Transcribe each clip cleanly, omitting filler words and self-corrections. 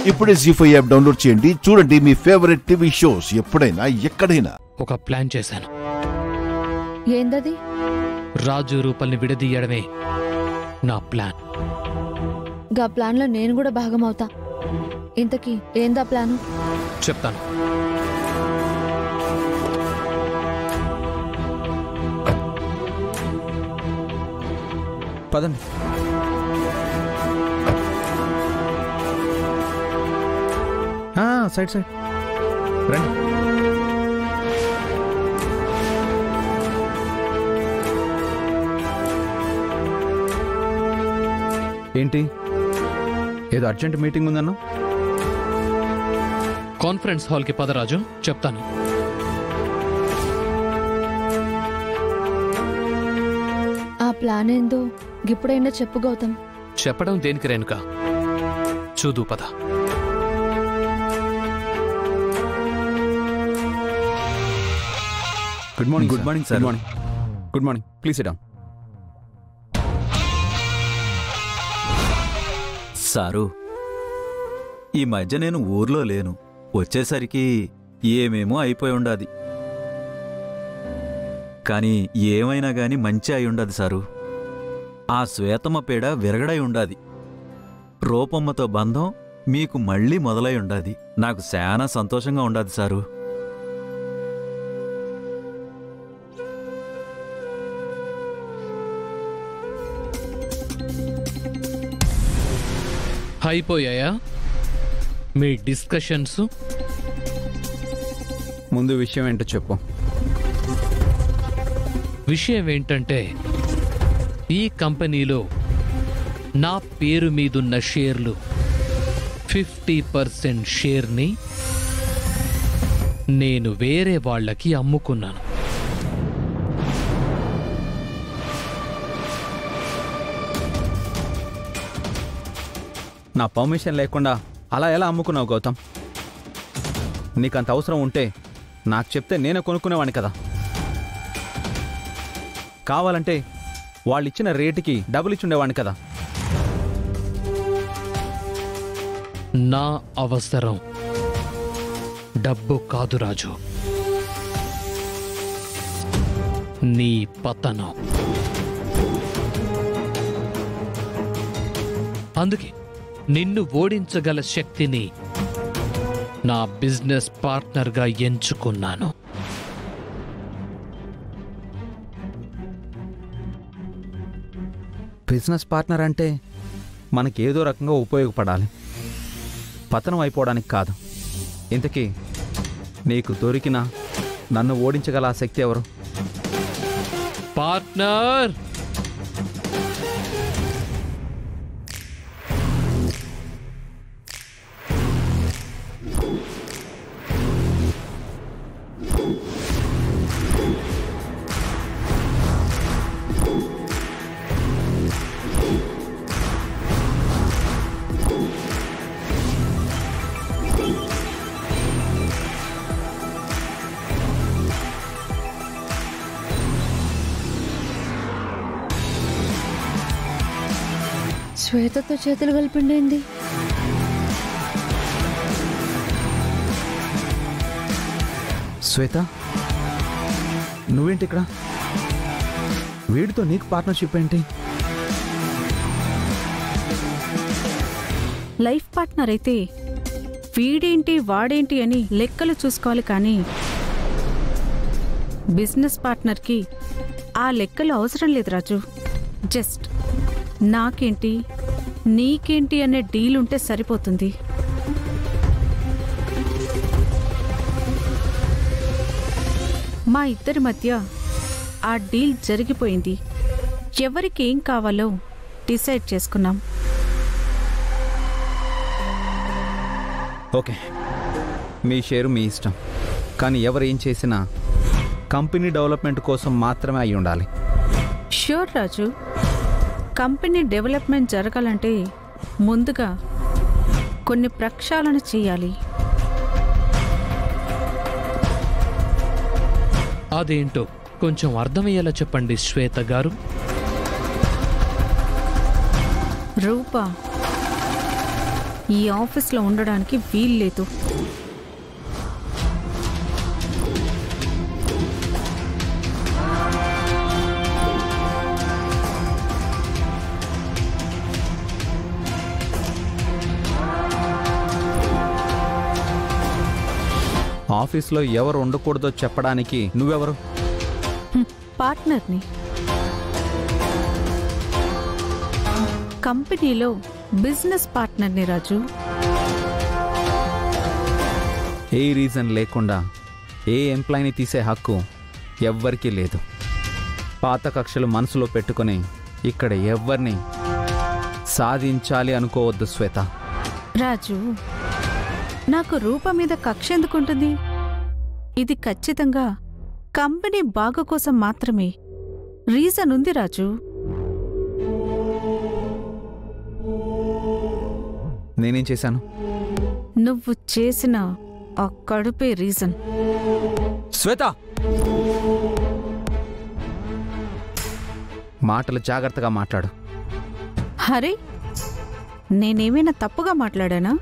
ఇప్పుడే జీ5 app download చేయండి. చూడండి మీ ఫేవరెట్ టీవీ షోస్ ఎప్పుడైనా ఎక్కడైనా. ఒక ప్లాన్ చేశాను. ఏందది? రాజు రూపల్ని విడదీయడమే నా ప్లాన్. గా ప్లాన్ లో నేను కూడా భాగమవుతా. ఇంతకీ ఏందా ప్లాను? చెప్తాను. పదండి. సైడ్ సైడ్ రండి. ఏంటి, ఏదో అర్జెంట్ మీటింగ్ ఉందన్నా? కాన్ఫరెన్స్ హాల్కి పదరాజు, చెప్తాను. ఆ ప్లాన్ ఏందో ఇప్పుడైనా చెప్పు గౌతమ్. చెప్పడం దేనికి రేణుక, చూదు పద. Good morning. Good morning sir. Good morning. Good morning. Please sit down. Sir, ఈ మధ్య నేను ఊర్లో లేను. వచ్చేసరికి ఏమేమో అయిపోయి ఉండాది. కానీ ఏమైనా గాని మంచి అయి ఉండదు సారు. ఆ శ్వేతమ్మ పేడ విరగడై ఉండాది. రూపమ్మతో బంధం మీకు మళ్ళీ మొదలై ఉండాది. నాకు చాలా సంతోషంగా ఉండాది సారు. అయిపోయాయా మీ డిస్కషన్స్? ముందు విషయం ఏంటో చెప్పు. విషయం ఏంటంటే, ఈ కంపెనీలో నా పేరు మీదున్న షేర్లు 50% షేర్ని నేను వేరే వాళ్ళకి అమ్ముకున్నాను. నా పర్మిషన్ లేకుండా అలా ఎలా అమ్ముకున్నావు గౌతమ్? నీకంత అవసరం ఉంటే నాకు చెప్తే నేనే కొనుక్కునేవాడిని కదా. కావాలంటే వాళ్ళిచ్చిన రేటుకి డబ్బులు ఇచ్చుండేవాడిని కదా. నా అవసరం డబ్బు కాదు రాజు, నీ పతనం. అందుకే నిన్ను ఓడించగల శక్తిని నా బిజినెస్ పార్ట్నర్గా ఎంచుకున్నాను. బిజినెస్ పార్ట్నర్ అంటే మనకేదో రకంగా ఉపయోగపడాలి, పతనం అయిపోవడానికి కాదు. ఇంతకీ నీకు దొరికిన నన్ను ఓడించగల ఆ శక్తి ఎవరు? పార్ట్నర్, శ్వేతతో చేతులు కలిపిండేంది? శ్వేత, నువ్వేంటి ఇక్కడ? వీడితో నీకు పార్ట్నర్షిప్ ఏంటి? లైఫ్ పార్ట్నర్ అయితే వీడేంటి వాడేంటి అని లెక్కలు చూసుకోవాలి, కానీ బిజినెస్ పార్ట్నర్కి ఆ లెక్కలు అవసరం లేదు రాజు. జస్ట్ నాకేంటి నీకేంటి అనే డీల్ ఉంటే సరిపోతుంది. మా ఇద్దరి మధ్య ఆ డీల్ జరిగిపోయింది. ఎవరికి ఏం కావాలో డిసైడ్ చేసుకున్నాం. ఓకే, మీ షేరు మీ ఇష్టం. కానీ ఎవరు ఏం చేసినా కంపెనీ డెవలప్మెంట్ కోసం మాత్రమే అయి ఉండాలి. ష్యూర్ రాజు, కంపెనీ డెవలప్మెంట్ జరగాలంటే ముందుగా కొన్ని ప్రక్షాళన చేయాలి. అదేంటో కొంచెం అర్థమయ్యేలా చెప్పండి శ్వేత గారు. రూప ఈ ఆఫీస్లో ఉండడానికి వీల్లేదు. ఆఫీస్లో ఎవరు ఉండకూడదో చెప్పడానికి నువ్వెవరు? పార్ట్నర్ని. కంపెనీలో బిజినెస్ పార్ట్నర్ని రాజు. ఏ రీజన్ లేకుండా ఏ ఎంప్లాయీని తీసే హక్కు ఎవ్వరికీ లేదు. పాత కక్షలు మనసులో పెట్టుకుని ఇక్కడ ఎవ్వరిని సాధించాలి అనుకోవద్దు శ్వేత. రాజు, నాకు రూప మీద కక్ష ఎందుకుంటుంది? ఇది ఖచ్చితంగా కంపెనీ బాగు కోసం మాత్రమే. రీజన్ ఉంది రాజు. నేనేం చేశాను? నువ్వు చేసిన ఆ కడుపే రీజన్. శ్వేత, మాటలు జాగ్రత్తగా మాట్లాడు. హరే, నేనేమైనా తప్పుగా మాట్లాడానా?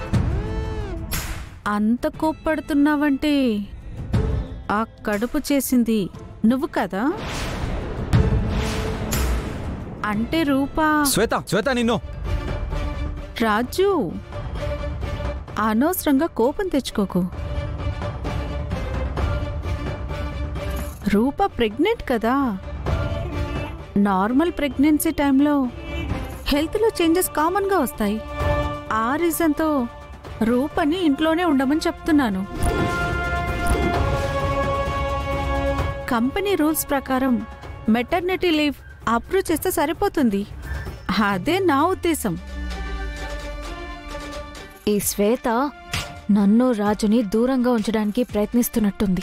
అంత కోప్పడుతున్నావంటే ఆ కడుపు చేసింది నువ్వు కదా? అంటే రూపా. శ్వేత, శ్వేత నిన్ను. రాజు, అనవసరంగా కోపం తెచ్చుకోకు. రూప ప్రెగ్నెంట్ కదా. నార్మల్ ప్రెగ్నెన్సీ టైంలో హెల్త్లో చేంజెస్ కామన్గా వస్తాయి. ఆ రీజన్తో రూపని ఇంట్లోనే ఉండమని చెప్తున్నాను. కంపెనీ రూల్స్ ప్రకారం మెటర్నిటీ లీవ్ అప్రూవ్ చేస్తే సరిపోతుంది. అదే నా ఉద్దేశం. ఈ శ్వేత నన్ను రాజుని దూరంగా ఉంచడానికి ప్రయత్నిస్తున్నట్టుంది.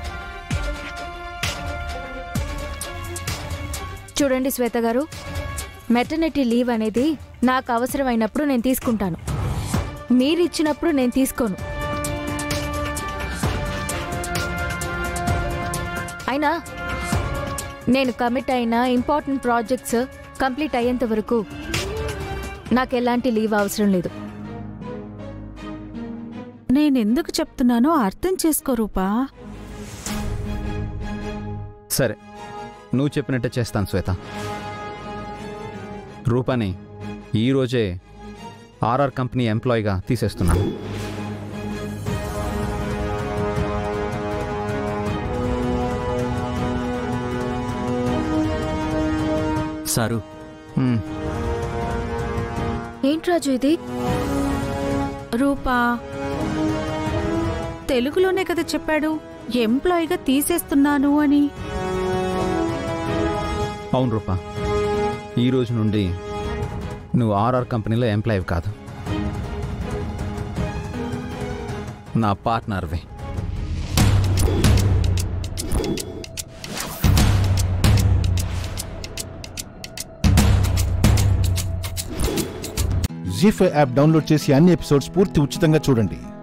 చూడండి శ్వేత గారు, మెటర్నిటీ లీవ్ అనేది నాకు అవసరమైనప్పుడు నేను తీసుకుంటాను. మీరిచ్చినప్పుడు నేను తీసుకోను. అయినా నేను కమిట్ అయిన ఇంపార్టెంట్ ప్రాజెక్ట్స్ కంప్లీట్ అయ్యేంత వరకు నాకు ఎలాంటి లీవ్ అవసరం లేదు. నేనెందుకు చెప్తున్నానో అర్థం చేసుకో రూపా. సరే, నువ్వు చెప్పినట్టే చేస్తాను శ్వేత. రూపాని ఈరోజే ఆర్ఆర్ కంపెనీ ఎంప్లాయీగా తీసేస్తున్నాను. సారు, ఏంటి రాజు ఇది? రూపా తెలుగులోనే కదా చెప్పాడు ఎంప్లాయీగా తీసేస్తున్నాను అని. అవును రూపా, ఈ రోజు నుండి నువ్వు ఆర్ఆర్ కంపెనీలో ఎంప్లాయీ కాదు, నా పార్ట్నర్వే. జీ5 యాప్ డౌన్లోడ్ చేసి అన్ని ఎపిసోడ్స్ పూర్తి ఉచితంగా చూడండి.